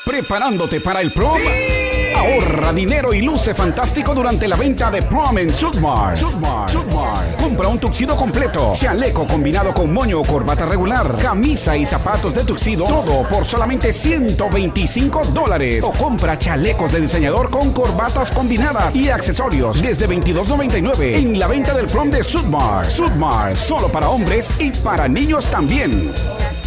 ¿Preparándote para el prom? ¡Sí! Ahorra dinero y luce fantástico durante la venta de prom en Sudmar. Compra un tuxedo completo, chaleco combinado con moño o corbata regular, camisa y zapatos de tuxedo, todo por solamente $125. O compra chalecos de diseñador con corbatas combinadas y accesorios desde $22.99 en la venta del prom de Sudmar. Sudmar, solo para hombres y para niños también.